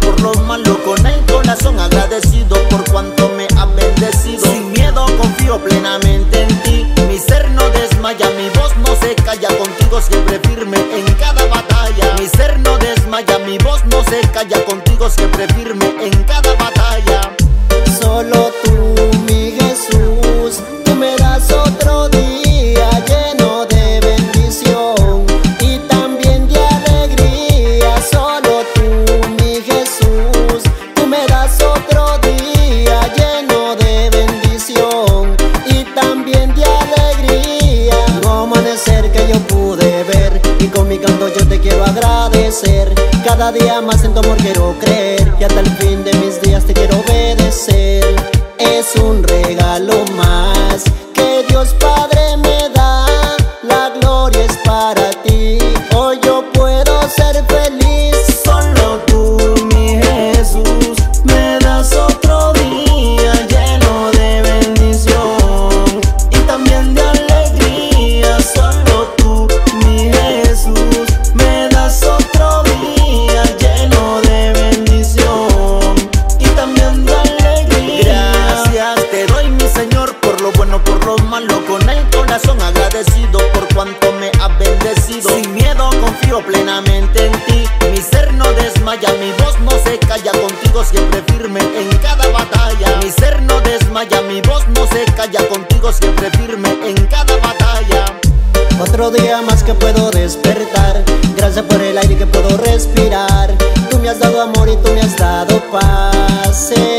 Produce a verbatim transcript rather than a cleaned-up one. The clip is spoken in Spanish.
por lo malo, con el corazón agradecido por cuanto me ha bendecido. Sin miedo confío plenamente en ti, mi ser no desmaya, mi voz no se calla, contigo siempre firme en cada batalla. Mi ser no desmaya, mi voz no se calla, contigo siempre firme en cada batalla. Solo tú, mi Jesús, tú me das otro día lleno de bendición y también de alegría. Solo tú, mi Jesús, tú me das otro día lleno de bendición y también de alegría. No amanecer que yo pude ver y con mi canto yo te quiero agradecer. Cada día más en tu amor quiero creer y hasta el fin de mis días te quiero obedecer. Es un regalo más que Dios Padre me da, la gloria es para ti, hoy yo puedo ser feliz. Solo tú, mi Jesús, me das otro día lleno de bendición y también de alegría. Solo tú, mi Jesús, me das otro día lleno de bendición y también de alegría. Gracias te doy, mi Señor, por lo bueno, por lo malo, con el corazón agradecido por cuanto me ha bendecido. Sin miedo confío plenamente en ti, mi ser no desmaya, mi voz no se calla, contigo siempre firme en cada batalla. Mi ser no desmaya, mi voz no se calla, contigo siempre firme en cada batalla. Otro día más que puedo despertar, gracias por el aire que puedo respirar. Tú me has dado amor y tú me has dado paz.